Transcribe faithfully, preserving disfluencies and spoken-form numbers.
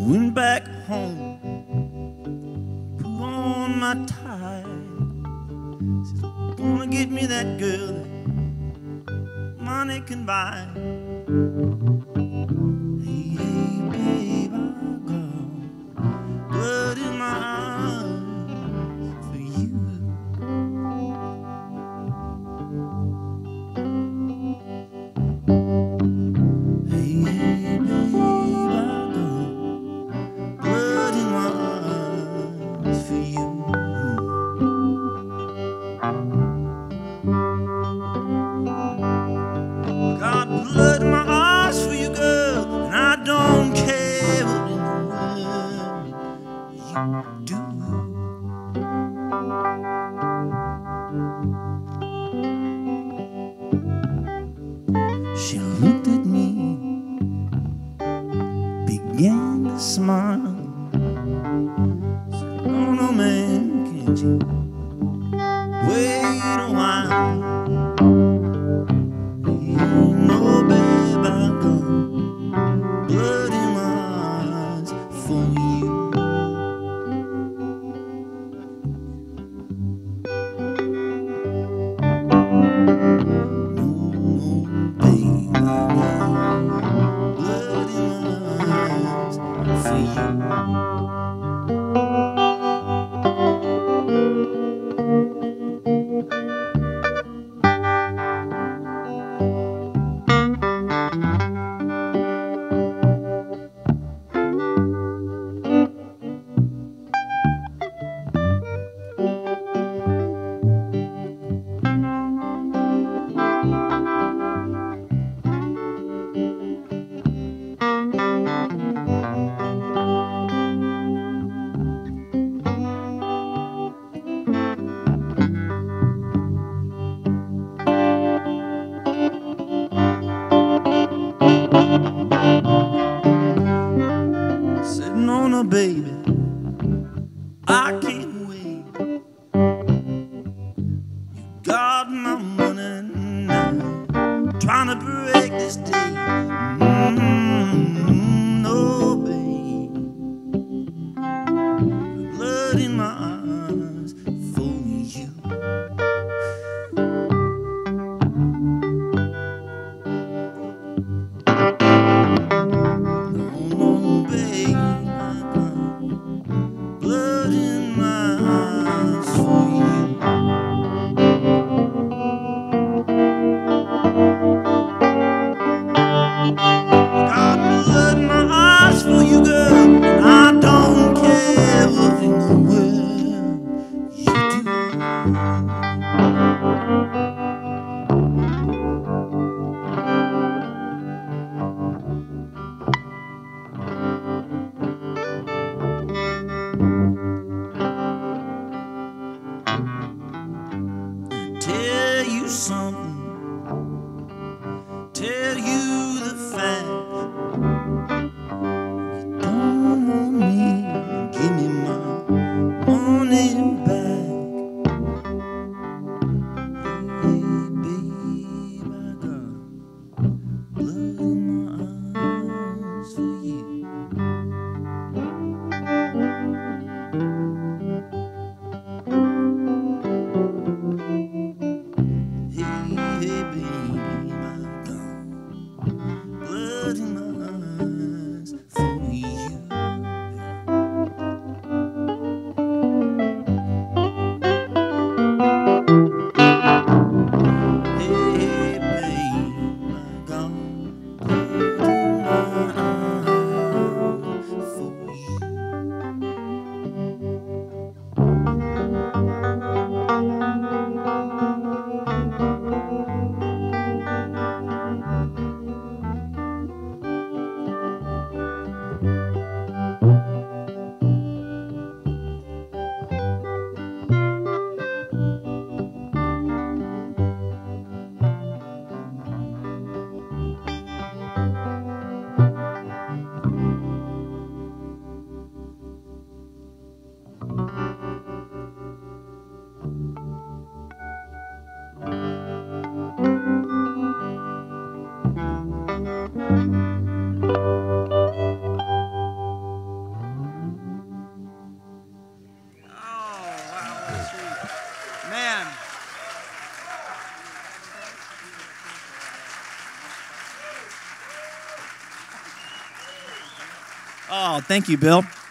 Went back home, put on my tie. Says, gonna get me that girl that money can buy. Hey, hey, babe, I got blood in my eyes for you. Hey, hey, babe, I got blood in my eyes for you. Got blood in my eyes for you, girl, and I don't care what in the world you do. She looked at me, began to smile. Said, no, no, man, can't you wait a while? You know, babe, I got blood in my eyes for you. No, no, babe, I got blood in my eyes for you. Said, no, no, baby, I can't wait. You got my money now, trying to break this day. Mm-hmm, no, babe, blood in my eyes for you. No, no, babe, I got blood in my Oh, thank you, Bill.